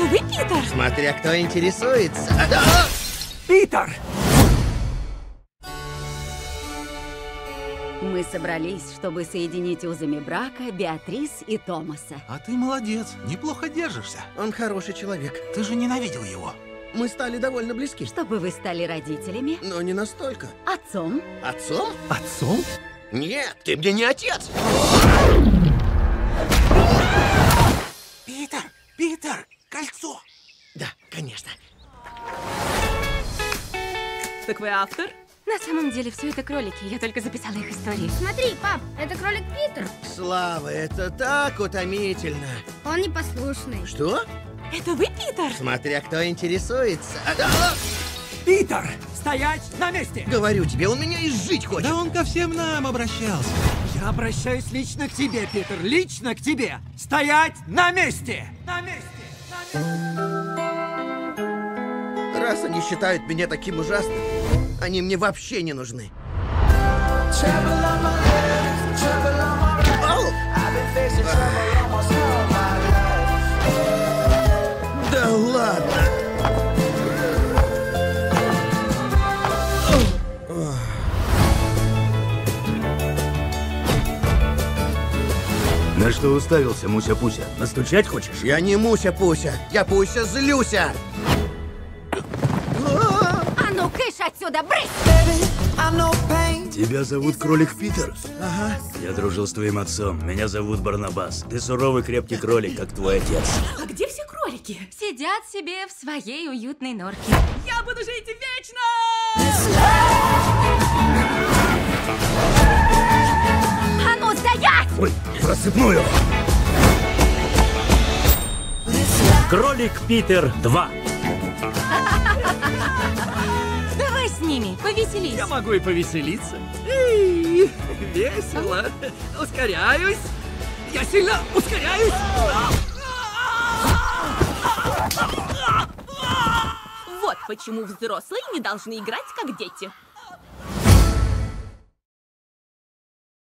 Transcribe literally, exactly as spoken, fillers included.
вы Питер? Смотря кто интересуется. Питер! Мы собрались, чтобы соединить узами брака Беатрис и Томаса. А ты молодец, неплохо держишься. Он хороший человек. Ты же ненавидел его. Мы стали довольно близки. Чтобы вы стали родителями, Но не настолько. отцом. Отцом? Отцом? Нет, ты мне не отец. Питер! Питер! Кольцо! Да, конечно. Так вы автор? На самом деле, все это кролики. Я только записала их истории. Смотри, пап, это кролик Питер. Слава, это так утомительно. Он непослушный. Что? Это вы Питер? Смотря кто интересуется. Питер! Стоять на месте! Говорю тебе, он меня изжить хочет. Да он ко всем нам обращался. Я обращаюсь лично к тебе, Питер. Лично к тебе. Стоять на месте! На месте! На месте! Раз они считают меня таким ужасным, они мне вообще не нужны. Ау! Да ладно! На что уставился, Муся-Пуся? Настучать хочешь? Я не Муся-Пуся, я Пуся-Злюся! А ну, кыш отсюда, брысь! Тебя зовут Кролик Питер? Ага. Я дружил с твоим отцом. Меня зовут Барнабас. Ты суровый крепкий кролик, как твой отец. А где все кролики? Сидят себе в своей уютной норке. Я буду жить вечно! А ну, стоять! Ой, просыпную! Кролик Питер два. Давай с ними, повеселись. Я могу и повеселиться. Эй, весело. Ускоряюсь. Я сильно ускоряюсь. Вот почему взрослые не должны играть как дети.